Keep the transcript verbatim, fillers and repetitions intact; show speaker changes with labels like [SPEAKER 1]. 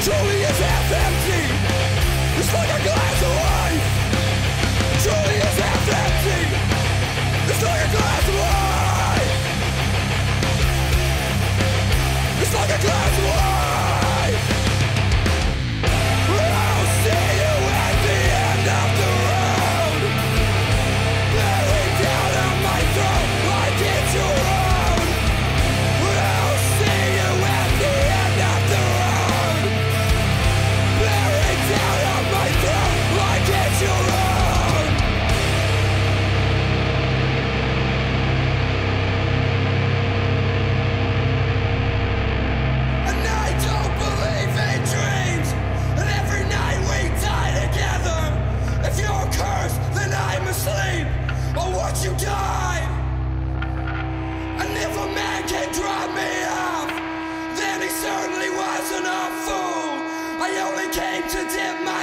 [SPEAKER 1] Truly is half empty. It's like a glass of wine. Truly is half empty. It's like a glass of wine. It's like a glass of wine. I'll see you at the end of the road. Buried down on my throat like it's your own. I'll see you at the end of the road. Buried down on my throat like it's your own. And I don't believe in dreams. And every night we die together. If you're cursed, then I'm asleep. Or watch you die. And if a man can drop me off, then he certainly wasn't a fool. I only came to dip my